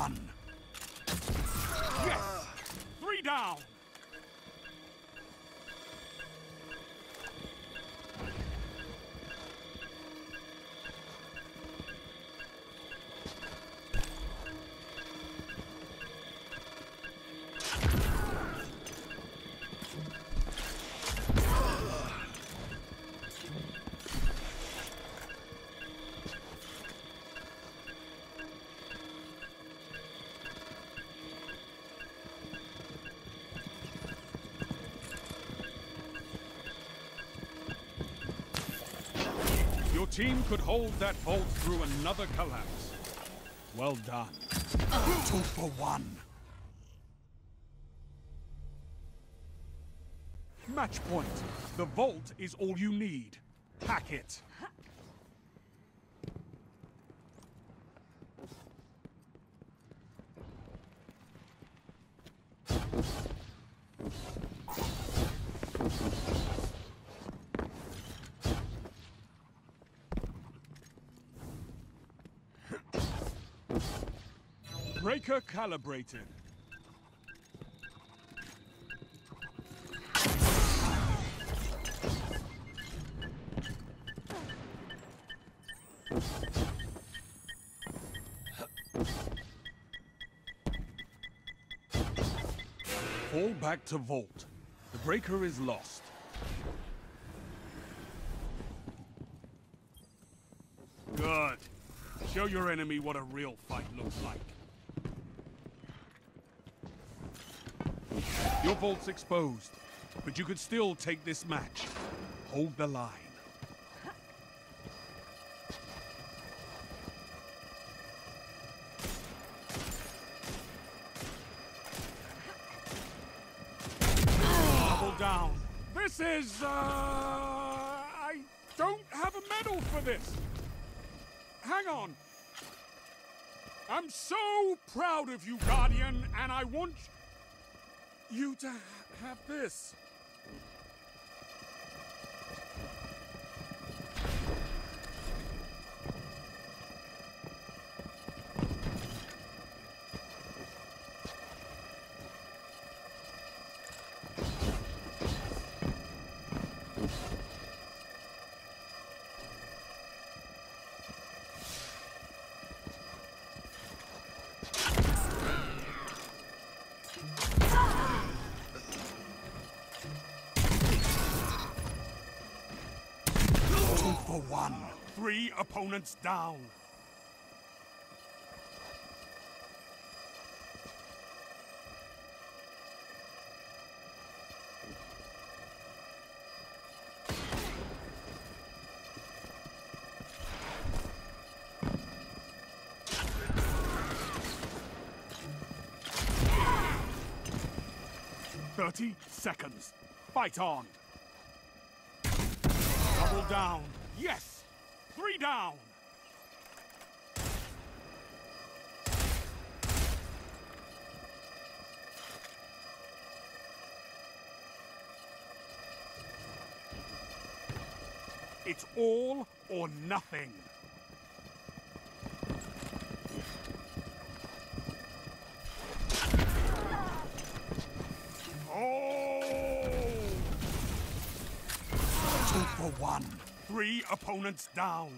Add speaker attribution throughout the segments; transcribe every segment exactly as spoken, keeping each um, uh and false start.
Speaker 1: one. Yes! Three down! Your team could hold that vault through another collapse. Well done. Two for one. Match point. The vault is all you need. Hack it. Breaker calibrated. Fall back to vault. The breaker is lost. Good. Show your enemy what a real fight looks like. Your vault's exposed, but you could still take this match. Hold the line. Double down. This is, uh... I don't have a medal for this. Hang on. I'm so proud of you, Guardian, and I want you to have this. For one. Three opponents down. Thirty seconds. Fight on. Double down. Yes! Three down! It's all or nothing. Oh! Two for one. Three opponents down.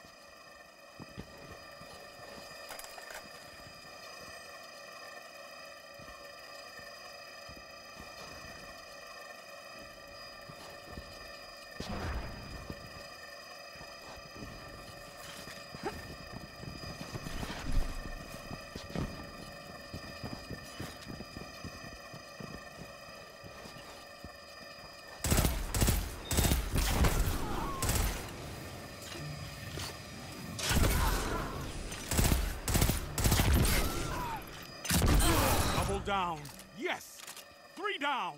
Speaker 1: Down. Yes! Three down!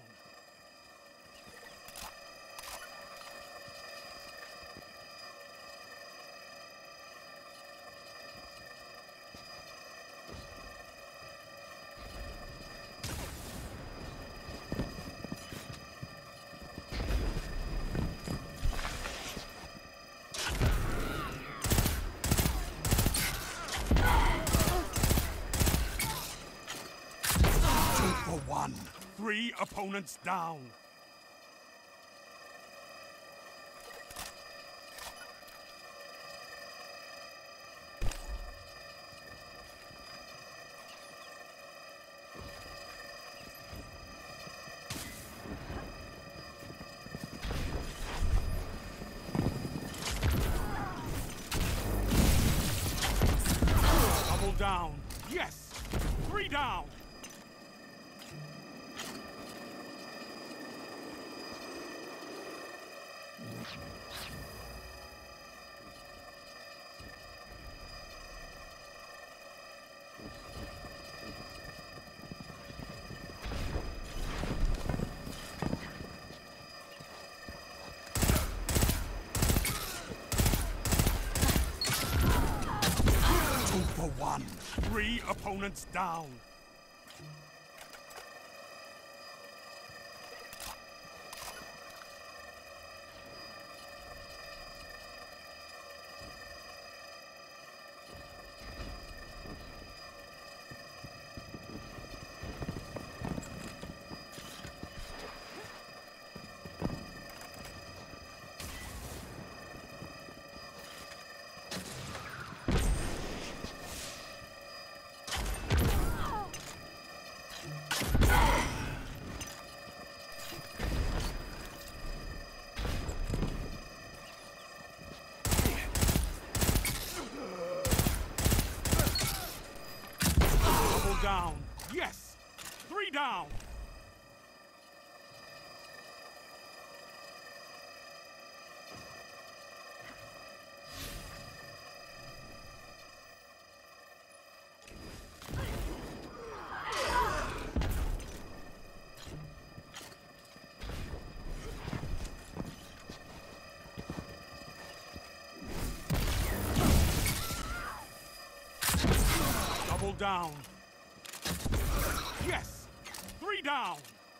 Speaker 1: for one. Three opponents down. Double down. Yes! Three down! Two for one. Three opponents down. Down. Yes! Three down! Double down. Yes! Three down!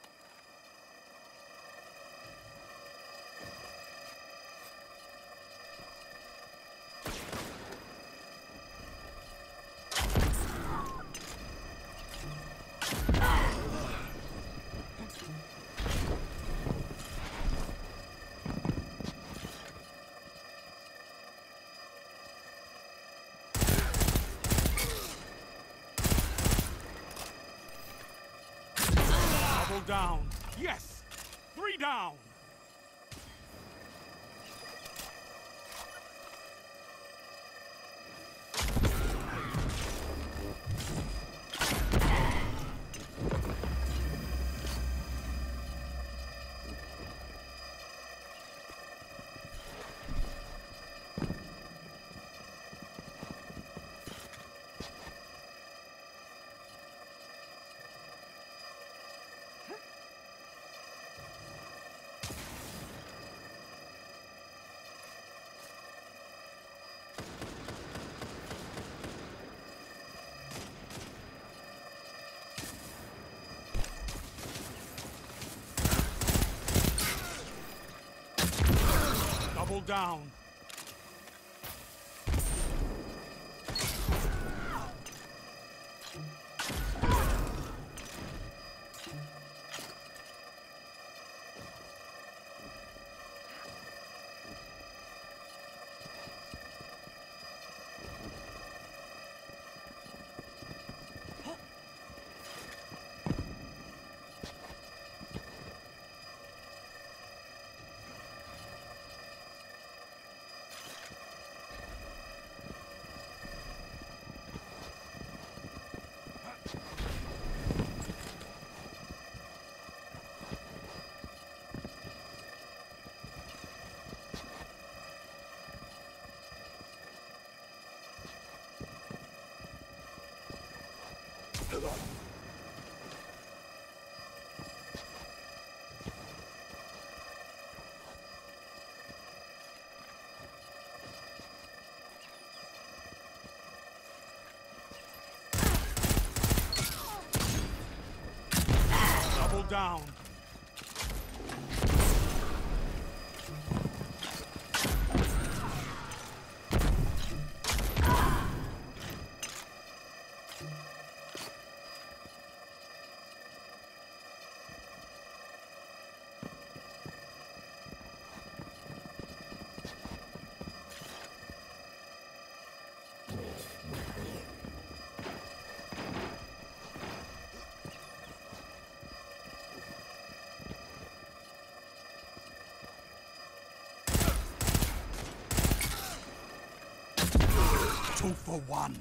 Speaker 1: Double down. Yes! Three down! Double down. Double down. for one.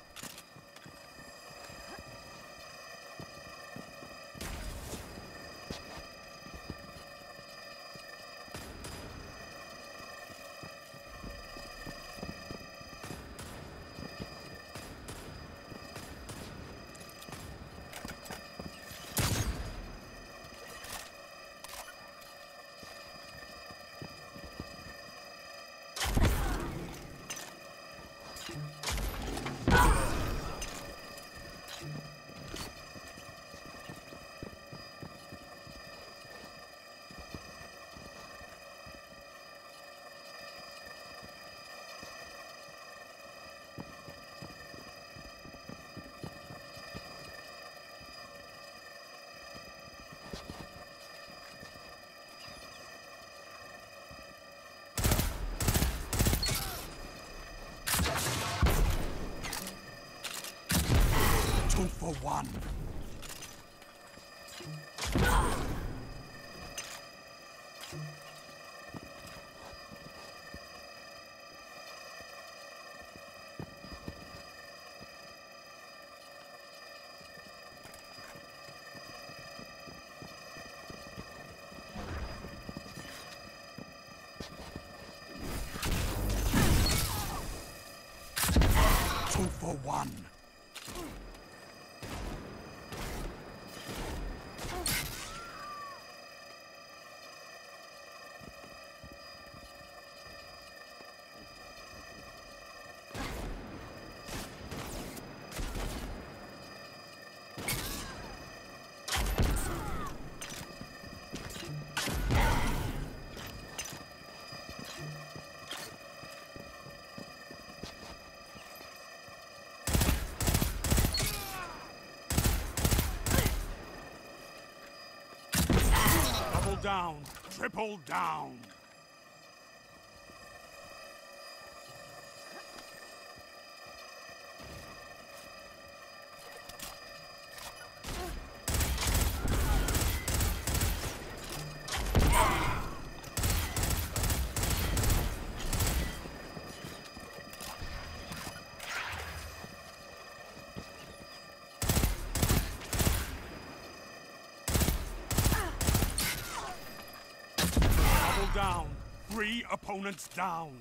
Speaker 1: Two for one. Two for one. Down, triple down. Down. Three opponents down.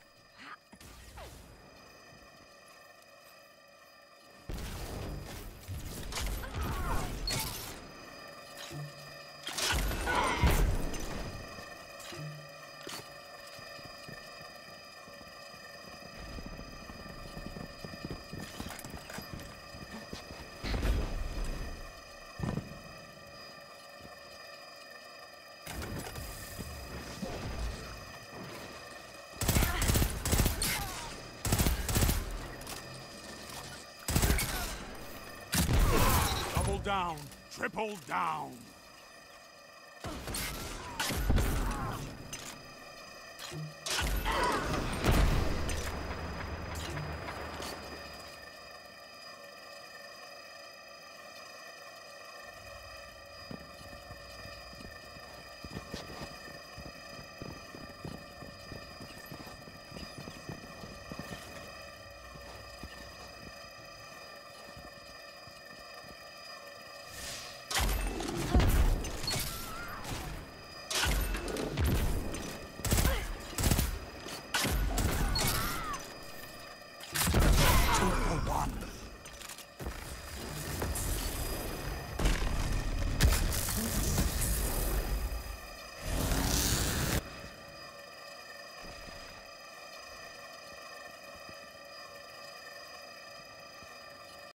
Speaker 1: Down, triple down.